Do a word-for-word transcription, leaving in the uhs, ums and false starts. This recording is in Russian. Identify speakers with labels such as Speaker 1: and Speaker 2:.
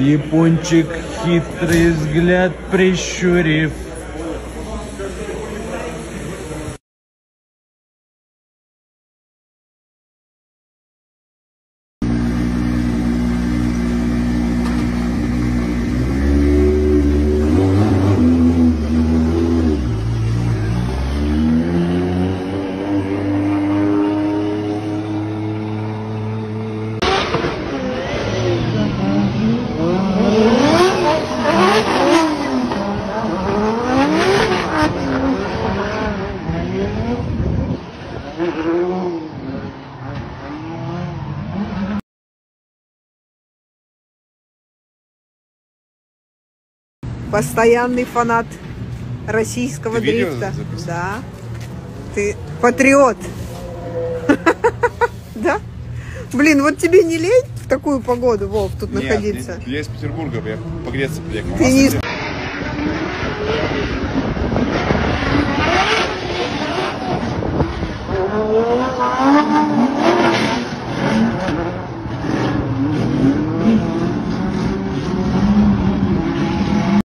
Speaker 1: Япончик хитрый взгляд прищурив.
Speaker 2: Постоянный фанат российского
Speaker 3: Ты видео
Speaker 2: дрифта.
Speaker 3: записал?
Speaker 2: Да. Ты патриот. Да? Блин, вот тебе не лень в такую погоду, Вов, тут находиться?
Speaker 3: Нет, я из Петербурга, я погреться приехал.
Speaker 2: Ты не из Петербурга,